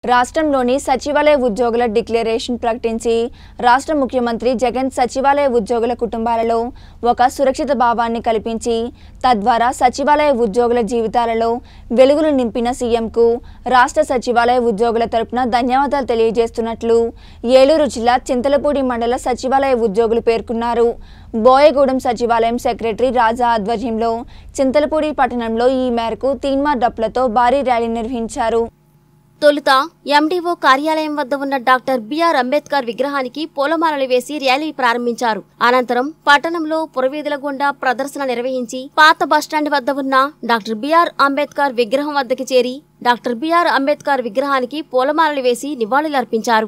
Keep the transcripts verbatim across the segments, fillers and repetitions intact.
రాష్ట్రంలోని సచివాలయ ఉద్యోగుల డిక్లరేషన్ ప్రకటించి రాష్ట్ర ముఖ్యమంత్రి జగన్ సచివాలయ ఉద్యోగుల కుటుంబాలలో ఒక సురక్షిత భావాన్ని కల్పించి తద్వారా సచివాలయ ఉద్యోగుల జీవితాలలో వెలుగులు నింపిన సీఎంకు రాష్ట్ర సచివాలయ ఉద్యోగుల తరపున ధన్యవాదాలు తెలియజేస్తున్నట్లు ఏలూరు జిల్లా చింతలపూడి మండల సచివాలయ ఉద్యోగులు పేర్కొన్నారు. బోయగూడెం సచివాలయం సెక్రటరీ రాజా ఆధ్వర్యంలో చింతలపూడి పట్టణంలో ఈ మేరకు తీన్మార్ డప్పులతో భారీ ర్యాలీ నిర్వహించారు. తొలుత ఎండీఓ కార్యాలయం వద్ద ఉన్న డాక్టర్ బిఆర్ అంబేద్కర్ విగ్రహానికి పూలమాలలు వేసి ర్యాలీ ప్రారంభించారు. అనంతరం పట్టణంలో పురవీధుల గుండా ప్రదర్శన నిర్వహించి పాత బస్టాండ్ వద్ద ఉన్న డాక్టర్ బిఆర్ అంబేద్కర్ విగ్రహం వద్దకు చేరి డాక్టర్ బిఆర్ అంబేద్కర్ విగ్రహానికి పూలమాలలు వేసి నివాళులర్పించారు.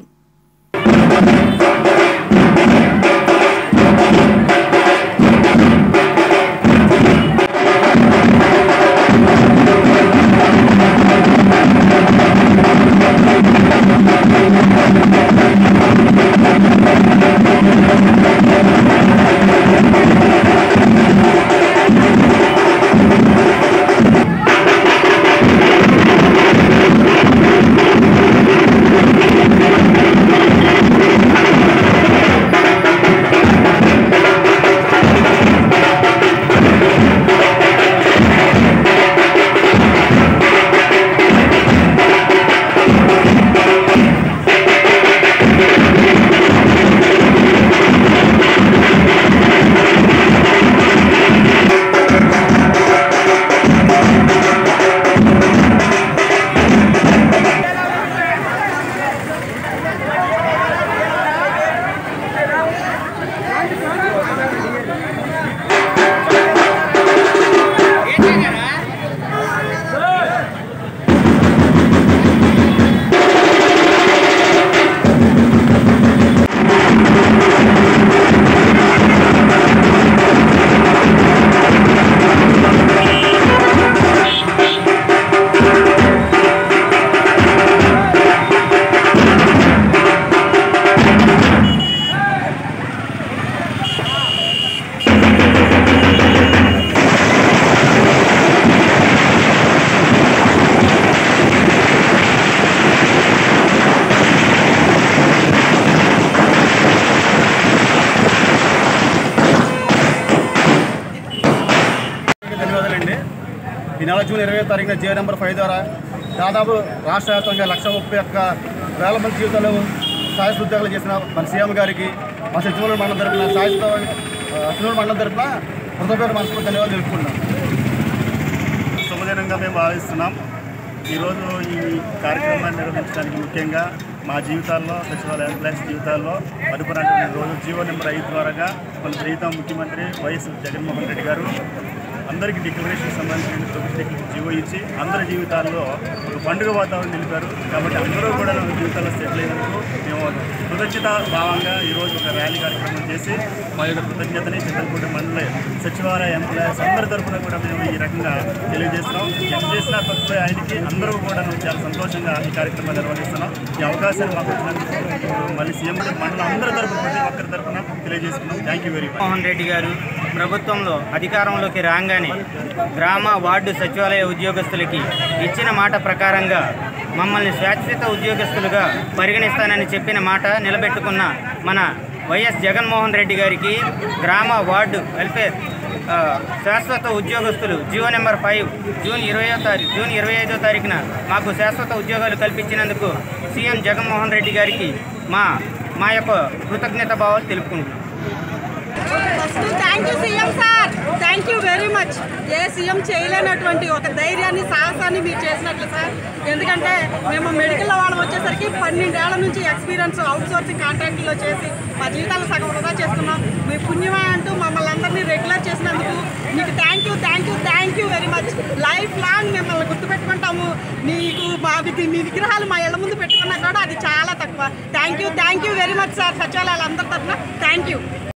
ఈ నెల జూన్ ఇరవై తారీఖున జే నెంబర్ ఫైవ్ ద్వారా దాదాపు రాష్ట్ర వ్యాప్తంగా లక్ష ముప్పై ఒక్క వేల మంది జీవితంలో శాశ్వత ఉద్యోగాలు చేసిన మన సీఎం గారికి మా సచివాలయ మండలం తరఫున శాశ్వత సచివాలయ మండలం తరఫున హృదయపూర్వక మనస్ఫూర్తి ధన్యవాదాలు తెలుపుకుంటున్నాం. శుభదినంగా మేము భావిస్తున్నాం. ఈరోజు ఈ కార్యక్రమాన్ని నిర్వహించడానికి ముఖ్యంగా మా జీవితాల్లో సచివాలయ ఎంప్లాయీస్ జీవితాల్లో మరుపురాని రోజు జీవో నెంబర్ ఐదు ద్వారాగా మన ప్రీతం ముఖ్యమంత్రి వైఎస్ జగన్మోహన్ రెడ్డి గారు అందరికీ డిక్లరేషన్ సంబంధించిన ప్రభుత్వం జీవో ఇచ్చి అందరి జీవితాల్లో ఒక పండుగ వాతావరణం నిలిపారు. కాబట్టి అందరూ కూడా జీవితాల్లో సెటిల్ అయినందుకు మేము కృతజ్ఞత భావంగా ఈరోజు ఒక ర్యాలీ కార్యక్రమం చేసి మా యొక్క కృతజ్ఞతని చింతలపూడి మండల సచివాలయ ఎంప్లాయీస్ అందరి తరఫున కూడా మేము ఈ రకంగా తెలియజేస్తున్నాం. ఎంత చేసినా తక్కువ ఆయనకి అందరూ కూడా చాలా సంతోషంగా ఈ కార్యక్రమాన్ని నిర్వహిస్తున్నాం. ఈ అవకాశాన్ని మాకు వచ్చినందుకు మళ్ళీ సీఎం మండలం అందరి తరఫున ప్రతి ఒక్కరి తరఫున తెలియజేస్తున్నాం. Thank you very much. Mohan Reddy గారు ప్రభుత్వంలో అధికారంలోకి రాగానే గ్రామ వార్డు సచివాలయ ఉద్యోగస్తులకి ఇచ్చిన మాట ప్రకారంగా మమ్మల్ని శాశ్వత ఉద్యోగస్తులుగా పరిగణిస్తానని చెప్పిన మాట నిలబెట్టుకున్న మన వైఎస్ జగన్మోహన్ రెడ్డి గారికి గ్రామ వార్డు వెల్ఫేర్ శాశ్వత ఉద్యోగస్తులు జియో నెంబర్ ఫైవ్ జూన్ ఇరవై తారీఖు జూన్ ఇరవై ఐదో తారీఖున మాకు శాశ్వత ఉద్యోగాలు కల్పించినందుకు సీఎం జగన్మోహన్ రెడ్డి గారికి మా మా యొక్క కృతజ్ఞత భావాలు తెలుపుకుంటున్నాం. Thank you CM sir, thank you very much. ఏ సీఎం చేయలేనటువంటి ఒక ధైర్యాన్ని సాహసాన్ని మీరు చేసినట్లు సార్. ఎందుకంటే మేము మెడికల్ వాళ్ళం వచ్చేసరికి పన్నెండేళ్ల నుంచి ఎక్స్పీరియన్స్ అవుట్ సోర్సింగ్ కాంట్రాక్ట్లో చేసి మా జీవితాలు సగం వృధా చేసుకున్నాం. మీ పుణ్యమా అంటూ మమ్మల్ని అందరినీ రెగ్యులర్ చేసినందుకు మీకు thank you thank you thank you very much. Life long మిమ్మల్ని గుర్తుపెట్టుకుంటాము. మీకు మా మీ విగ్రహాలు మా ఇళ్ల ముందు పెట్టుకున్నా కూడా అది చాలా తక్కువ. Thank you thank you very much sir. సచివాలయాలు అందరి తరఫున థ్యాంక్ యూ.